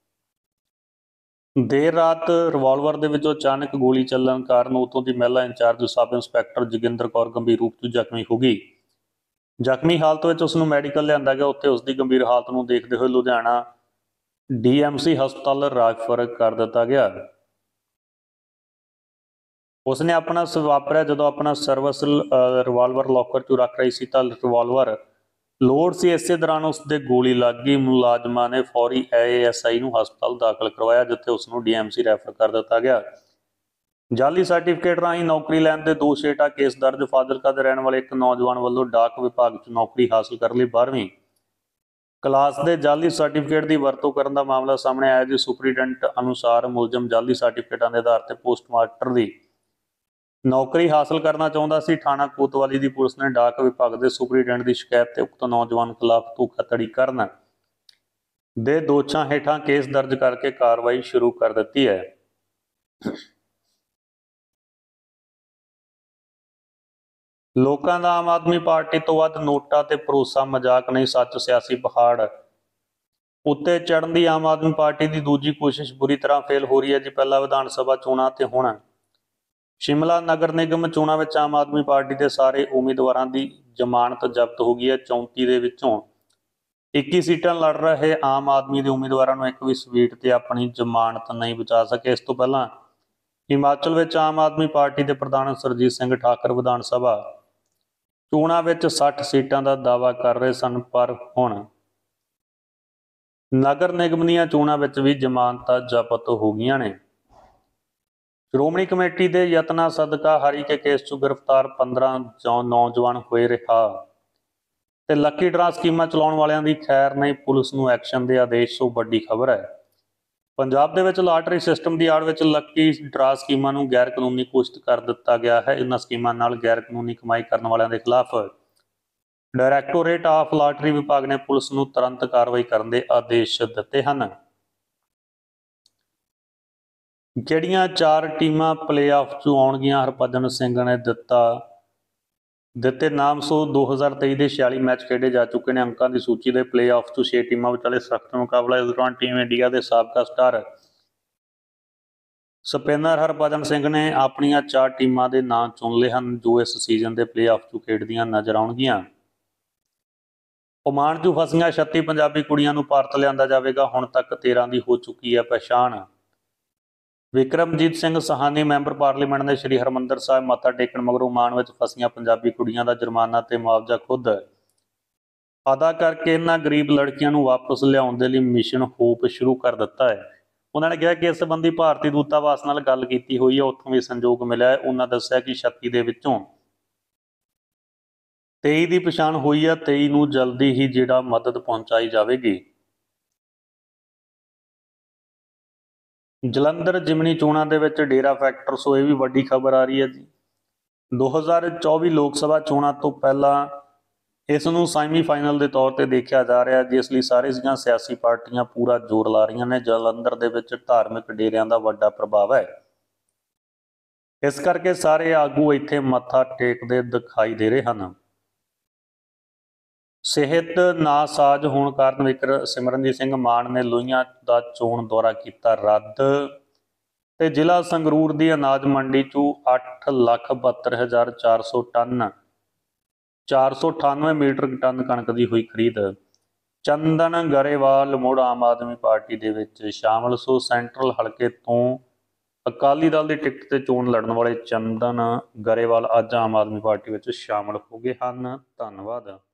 ਦੇਰ ਰਾਤ ਰਿਵਾਲਵਰ ਦੇ ਵਿੱਚੋਂ ਅਚਾਨਕ ਗੋਲੀ ਚੱਲਣ ਕਾਰਨ ਉੱਥੋਂ ਦੀ ਮਹਿਲਾ incharge sub inspector Joginder Kaur ਗੰਭੀਰ ਰੂਪ 'ਚ ਜ਼ਖਮੀ ਹੋ ਗਈ। ਜ਼ਖਮੀ ਹਾਲਤ ਵਿੱਚ ਉਸ ਨੂੰ ਮੈਡੀਕਲ ਲਿਆਂਦਾ ਗਿਆ। ਉੱਥੇ ਉਸ ਦੀ ਗੰਭੀਰ ਹਾਲਤ ਨੂੰ ਦੇਖਦੇ ਹੋਏ ਲੁਧਿਆਣਾ DMC ਹਸਪਤਾਲ ਰੈਫਰ ਕਰ ਦਿੱਤਾ ਗਿਆ। ਉਸਨੇ ਆਪਣਾ ਵਾਪਰਿਆ ਜਦੋਂ ਆਪਣਾ ਸਰਵਿਸ ਰਿਵਾਲਵਰ ਲੋਕਰ 'ਚ ਰੱਖ ਰਹੀ ਸੀ ਤਾਂ ਰਿਵਾਲਵਰ ਲੋਡ ਸੀ। ਇਸੇ ਦੌਰਾਨ ਉਸ ਦੇ ਗੋਲੀ ਲੱਗ ਗਈ। ਮੁਲਾਜ਼ਮਾਂ ਨੇ ਫੌਰੀ ASI ਨੂੰ ਹਸਪਤਾਲ ਦਾਖਲ ਕਰਵਾਇਆ, ਜਿੱਥੇ ਉਸ ਨੂੰ DMC ਰੈਫਰ ਕਰ ਦਿੱਤਾ ਗਿਆ। ਜਾਲੀ ਸਰਟੀਫਿਕੇਟ ਰਾਹੀਂ ਨੌਕਰੀ ਲੈਣ ਦੇ ਦੋਸ਼ ਹੇਠਾਂ ਕੇਸ ਦਰਜ। ਫਾਜ਼ਿਲਕਾ ਦੇ ਰਹਿਣ ਵਾਲੇ ਇੱਕ ਨੌਜਵਾਨ ਵੱਲੋਂ ਡਾਕ ਵਿਭਾਗ 'ਚ ਨੌਕਰੀ ਹਾਸਲ ਕਰਨ ਲਈ 12ਵੀਂ ਕਲਾਸ ਦੇ ਜਾਲੀ ਸਰਟੀਫਿਕੇਟ ਦੀ ਵਰਤੋਂ ਕਰਨ ਦਾ ਮਾਮਲਾ ਸਾਹਮਣੇ ਆਇਆ ਜੀ। ਸੁਪਰੀਡੈਂਟ ਅਨੁਸਾਰ ਮੁਲਜ਼ਮ ਜਾਲੀ ਸਰਟੀਫਿਕੇਟਾਂ ਦੇ ਆਧਾਰ ਤੇ ਪੋਸਟਮਾਸਟਰ ਦੀ ਨੌਕਰੀ ਹਾਸਲ ਕਰਨਾ ਚਾਹੁੰਦਾ ਸੀ। ਥਾਣਾ ਕੋਤਵਾਲੀ ਦੀ ਪੁਲਿਸ ਨੇ ਡਾਕ ਵਿਭਾਗ ਦੇ ਸੁਪਰੀਡੈਂਟ ਦੀ ਸ਼ਿਕਾਇਤ ਤੇ ਉਕਤ ਨੌਜਵਾਨ ਖਿਲਾਫ ਧੋਖਾਧੜੀ ਕਰਨ ਦੇ ਦੋਸ਼ਾਂ ਹੇਠਾਂ ਕੇਸ ਦਰਜ ਕਰਕੇ ਕਾਰਵਾਈ ਸ਼ੁਰੂ ਕਰ ਦਿੱਤੀ ਹੈ। ਲੋਕਾਂ ਦਾ ਆਮ ਆਦਮੀ ਪਾਰਟੀ ਤੋਂ ਵੱਧ ਨੋਟਾਂ ਤੇ ਭਰੋਸਾ ਮਜ਼ਾਕ ਨਹੀਂ, ਸੱਚ। ਸਿਆਸੀ ਪਹਾੜ ਉੱਤੇ ਚੜ੍ਹਨ ਦੀ ਆਮ ਆਦਮੀ ਪਾਰਟੀ ਦੀ ਦੂਜੀ ਕੋਸ਼ਿਸ਼ ਬੁਰੀ ਤਰ੍ਹਾਂ ਫੇਲ ਹੋ ਰਹੀ ਹੈ ਜੀ। ਪਹਿਲਾਂ ਵਿਧਾਨ ਸਭਾ ਚੋਣਾਂ ਤੇ ਹੁਣ ਸ਼ਿਮਲਾ ਨਗਰ ਨਿਗਮ ਚੋਣਾਂ ਵਿੱਚ ਆਮ ਆਦਮੀ ਪਾਰਟੀ ਦੇ ਸਾਰੇ ਉਮੀਦਵਾਰਾਂ ਦੀ ਜ਼ਮਾਨਤ ਜ਼ਬਤ ਹੋ ਗਈ ਹੈ। 34 ਦੇ ਵਿੱਚੋਂ 21 ਸੀਟਾਂ ਲੜ ਰਹੇ ਆਮ ਆਦਮੀ ਦੇ ਉਮੀਦਵਾਰਾਂ ਨੂੰ ਇੱਕ ਵੀ ਸੀਟ ਤੇ ਆਪਣੀ ਜ਼ਮਾਨਤ ਨਹੀਂ ਬਚਾ ਸਕੇ। ਇਸ ਤੋਂ ਪਹਿਲਾਂ ਹਿਮਾਚਲ ਵਿੱਚ ਆਮ ਆਦਮੀ ਪਾਰਟੀ ਦੇ ਪ੍ਰਧਾਨ ਸਰਜੀਤ ਸਿੰਘ ਠਾਕੁਰ ਵਿਧਾਨ ਸਭਾ ਚੋਣਾਂ ਵਿੱਚ 60 ਸੀਟਾਂ ਦਾ ਦਾਅਵਾ ਕਰ ਰਹੇ ਸਨ, ਪਰ ਹੁਣ ਨਗਰ ਨਿਗਮ ਦੀਆਂ ਚੋਣਾਂ ਵਿੱਚ ਵੀ ਜ਼ਮਾਨਤਾਂ ਜ਼ਬਤ ਹੋ ਗਈਆਂ ਨੇ। ਸ਼੍ਰੋਮਣੀ ਕਮੇਟੀ ਦੇ ਯਤਨਾਂ ਸਦਕਾ ਹਰੀਕੇ ਕੇਸ 'ਚ ਗ੍ਰਿਫਤਾਰ 15 ਨੌਜਵਾਨ ਹੋਏ ਰਿਹਾ ਤੇ ਲੱਕੀ ਡਰਾ ਸਕੀਮਾਂ ਚਲਾਉਣ ਵਾਲਿਆਂ ਦੀ ਖੈਰ ਨਹੀਂ, ਪੁਲਿਸ ਨੂੰ ਐਕਸ਼ਨ ਦੇ ਆਦੇਸ਼ ਤੋਂ ਵੱਡੀ ਖਬਰ ਹੈ। ਪੰਜਾਬ ਦੇ ਵਿੱਚ ਲਾਟਰੀ ਸਿਸਟਮ ਦੀ ਆੜ ਵਿੱਚ ਲੱਕੀ ਡਰਾ ਸਕੀਮਾਂ ਨੂੰ ਗੈਰ ਕਾਨੂੰਨੀ ਘੋਸ਼ਿਤ ਕਰ ਦਿੱਤਾ ਗਿਆ ਹੈ। ਇਹਨਾਂ ਸਕੀਮਾਂ ਨਾਲ ਗੈਰ ਕਾਨੂੰਨੀ ਕਮਾਈ ਕਰਨ ਵਾਲਿਆਂ ਦੇ ਖਿਲਾਫ ਡਾਇਰੈਕਟੋਰੇਟ ਆਫ ਲਾਟਰੀ ਵਿਭਾਗ ਨੇ ਪੁਲਿਸ ਨੂੰ ਤੁਰੰਤ ਕਾਰਵਾਈ ਕਰਨ ਦੇ ਆਦੇਸ਼ ਦਿੱਤੇ ਹਨ। ਜਿਹੜੀਆਂ 4 ਟੀਮਾਂ ਪਲੇਆਫ 'ਚ ਆਉਣਗੀਆਂ, ਹਰਭਜਨ ਸਿੰਘ ਨੇ ਦਿੱਤੇ ਨਾਮ। 2023 ਦੇ 46 ਮੈਚ ਖੇਡੇ ਜਾ ਚੁੱਕੇ ਨੇ। ਅੰਕਾਂ ਦੀ ਸੂਚੀ ਦੇ ਪਲੇਆਫ 'ਚ 6 ਟੀਮਾਂ ਵਿਚਾਲੇ ਸਖਤ ਮੁਕਾਬਲਾ। ਇਸ ਦੌਰਾਨ ਟੀਮ ਇੰਡੀਆ ਦੇ ਸਾਬਕਾ ਸਟਾਰ ਸਪਿਨਰ ਹਰਭਜਨ ਸਿੰਘ ਨੇ ਆਪਣੀਆਂ 4 ਟੀਮਾਂ ਦੇ ਨਾਂ ਚੁਣ ਲਏ ਹਨ, ਜੋ ਇਸ ਸੀਜ਼ਨ ਦੇ ਪਲੇਆਫ 'ਚ ਖੇਡਦੀਆਂ ਨਜ਼ਰ ਆਉਣਗੀਆਂ। ਓਮਾਨ 'ਚ ਫਸੀਆਂ 36 ਪੰਜਾਬੀ ਕੁੜੀਆਂ ਨੂੰ ਭਾਰਤ ਲਿਆਂਦਾ ਜਾਵੇਗਾ। ਹੁਣ ਤੱਕ 13 ਦੀ ਹੋ ਚੁੱਕੀ ਹੈ ਪਛਾਣ। ਵਿਕਰਮਜੀਤ ਸਿੰਘ ਸਾਹਾਨੀ ਮੈਂਬਰ ਪਾਰਲੀਮੈਂਟ ਨੇ ਸ਼੍ਰੀ ਹਰਿਮੰਦਰ ਸਾਹਿਬ ਮੱਥਾ ਟੇਕਣ ਮਗਰੋਂ ਓਮਾਨ ਵਿੱਚ ਫਸੀਆਂ ਪੰਜਾਬੀ ਕੁੜੀਆਂ ਦਾ ਜੁਰਮਾਨਾ ਤੇ ਮੁਆਵਜ਼ਾ ਖੁਦ ਅਦਾ ਕਰਕੇ ਇਹਨਾਂ ਗਰੀਬ ਲੜਕੀਆਂ ਨੂੰ ਵਾਪਸ ਲਿਆਉਣ ਦੇ ਲਈ ਮਿਸ਼ਨ ਹੋਪ ਸ਼ੁਰੂ ਕਰ ਦਿੱਤਾ ਹੈ। ਉਹਨਾਂ ਨੇ ਕਿਹਾ ਕਿ ਇਸ ਸੰਬੰਧੀ ਭਾਰਤੀ ਦੂਤਾਵਾਸ ਨਾਲ ਗੱਲ ਕੀਤੀ ਹੋਈ ਹੈ, ਉੱਥੋਂ ਵੀ ਸੰਯੋਗ ਮਿਲਿਆ ਹੈ। ਉਹਨਾਂ ਦੱਸਿਆ ਕਿ 36 ਦੇ ਵਿੱਚੋਂ 23 ਦੀ ਪਛਾਣ ਹੋਈ ਹੈ। 23 ਨੂੰ ਜਲਦੀ ਹੀ ਜਿਹੜਾ ਮਦਦ ਪਹੁੰਚਾਈ ਜਾਵੇਗੀ। ਜਲੰਧਰ ਜਿਮਨੀ ਚੋਣਾਂ ਦੇ ਵਿੱਚ ਡੇਰਾ ਫੈਕਟਰ, ਸੋ ਇਹ ਵੀ ਵੱਡੀ ਖਬਰ ਆ ਰਹੀ ਹੈ ਜੀ। 2024 ਲੋਕ ਸਭਾ ਚੋਣਾਂ ਤੋਂ ਪਹਿਲਾਂ ਇਸ ਨੂੰ ਸੈਮੀਫਾਈਨਲ ਦੇ ਤੌਰ ਤੇ ਦੇਖਿਆ ਜਾ ਰਿਹਾ, ਜਿਸ ਲਈ ਸਾਰੀਆਂ ਸਿਆਸੀ ਪਾਰਟੀਆਂ ਪੂਰਾ ਜ਼ੋਰ ਲਾ ਰਹੀਆਂ ਨੇ। ਜਲੰਧਰ ਦੇ ਵਿੱਚ ਧਾਰਮਿਕ ਡੇਰਿਆਂ ਦਾ ਵੱਡਾ ਪ੍ਰਭਾਵ ਹੈ, ਇਸ ਕਰਕੇ ਸਾਰੇ ਆਗੂ ਇੱਥੇ ਮੱਥਾ ਟੇਕਦੇ ਦਿਖਾਈ ਦੇ ਰਹੇ ਹਨ। ਸਿਹਤ ਨਾਸਾਜ਼ ਹੋਣ ਕਾਰਨ ਸਿਮਰਨਜੀਤ ਸਿੰਘ ਮਾਨ ਨੇ ਲੋਹੀਆਂ ਦਾ ਚੋਣ ਦੌਰਾ ਕੀਤਾ ਰੱਦ, ਤੇ ਜ਼ਿਲ੍ਹਾ ਸੰਗਰੂਰ ਦੀ ਅਨਾਜ ਮੰਡੀ 'ਚੋਂ 8,72,400 ਟਨ 498 ਮੀਟਰ ਟਨ ਕਣਕ ਦੀ ਹੋਈ ਖਰੀਦ। ਚੰਦਨ ਗਰੇਵਾਲ ਮੁੜ ਆਮ ਆਦਮੀ ਪਾਰਟੀ ਦੇ ਵਿੱਚ ਸ਼ਾਮਲ। ਸੋ ਸੈਂਟਰਲ ਹਲਕੇ ਤੋਂ ਅਕਾਲੀ ਦਲ ਦੀ ਟਿਕਟ ਤੇ ਚੋਣ ਲੜਨ ਵਾਲੇ ਚੰਦਨ ਗਰੇਵਾਲ ਅੱਜ ਆਮ ਆਦਮੀ ਪਾਰਟੀ ਵਿੱਚ ਸ਼ਾਮਲ ਹੋ ਗਏ ਹਨ। ਧੰਨਵਾਦ।